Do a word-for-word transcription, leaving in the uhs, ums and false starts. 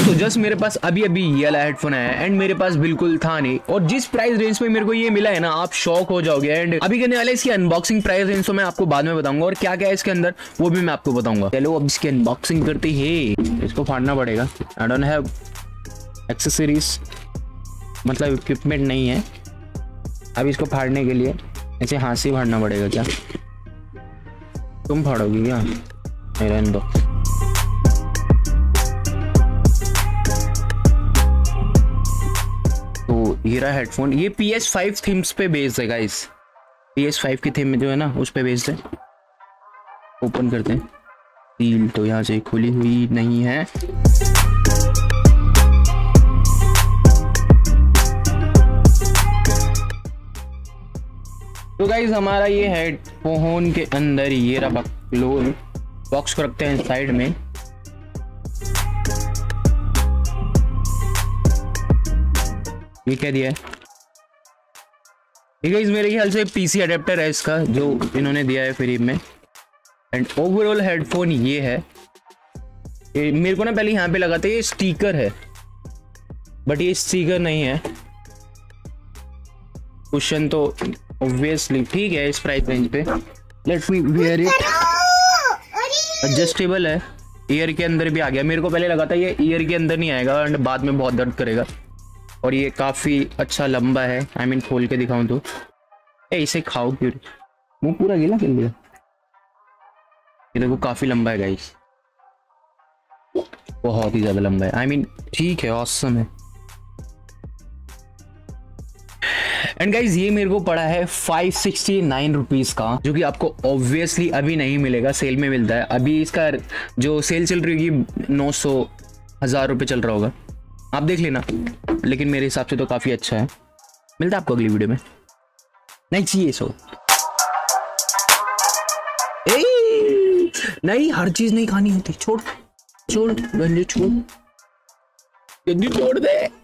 दोस्तों जस्ट मेरे पास अभी अभी ये वाला हेडफोन आया एंड मेरे पास बिल्कुल था नहीं, और जिस प्राइस रेंज में मेरे को ये मिला है ना, आप शॉक हो जाओगे। एंड अभी करने वाले इसकी अनबॉक्सिंग प्राइस रेंज तो मैं आपको बाद में बताऊंगा, और क्या क्या है इसके अंदर वो भी मैं आपको बताऊंगा। चलो अब इसकी अनबॉक्सिंग करते हैं। इसको फाड़ना पड़ेगा। आई डोंट हैव एक्सेसरीज, मतलब इक्विपमेंट नहीं है। अब इसको फाड़ने के लिए ऐसे हाथ से फाड़ना पड़ेगा। क्या तुम फाड़ोगी क्या? रहने दो। तो ये रहा हेडफोन। ये पी एस फाइव थीम्स पे बेस्ड है गाइस। पी एस फाइव की थीम में जो है ना उस पे बेस्ड है। ओपन करते हैं। सील तो यहाँ से खुली हुई नहीं है। तो गाइस हमारा ये हेडफोन के अंदर ये रहा बॉक्स को रखते हैं साइड में। ये क्या दिया है? ये गाइस मेरे ख्याल से पीसी अडेप्टर है इसका, जो इन्होंने दिया है फ्री में। एंड ओवरऑल हेडफोन ये है। ये मेरे को ना पहले यहाँ पे लगा था ये स्टिकर है, बट ये स्टिकर नहीं है। क्वेश्चन तो ऑब्वियसली ठीक है इस प्राइस रेंज पे। Let me wear it. Adjustable है, ईयर के अंदर भी आ गया। मेरे को पहले लगा था ये ईयर के अंदर नहीं आएगा एंड बाद में बहुत दर्द करेगा। और ये काफी अच्छा लंबा है। आई मीन खोल के दिखाऊं तो ए इसे खाओ क्यों? मुंह पूरा गीला कर लिया। ये देखो काफी लंबा है गाइस, बहुत ही ज्यादा लंबा है। आई मीन ठीक है, ऑसम है। एंड गाइज ये मेरे को पड़ा है फाइव सिक्सटी नाइन रुपीज का, जो कि आपको ऑब्वियसली अभी नहीं मिलेगा, सेल में मिलता है। अभी इसका जो सेल चल रही होगी नौ सौ हजार रुपये चल रहा होगा, आप देख लेना। लेकिन मेरे हिसाब से तो काफी अच्छा है। मिलता है आपको अगली वीडियो में। नहीं चाहिए सो ए, नहीं हर चीज नहीं खानी होती। छोड़ छोड़ गंजे छोड़, जल्दी छोड़ दे।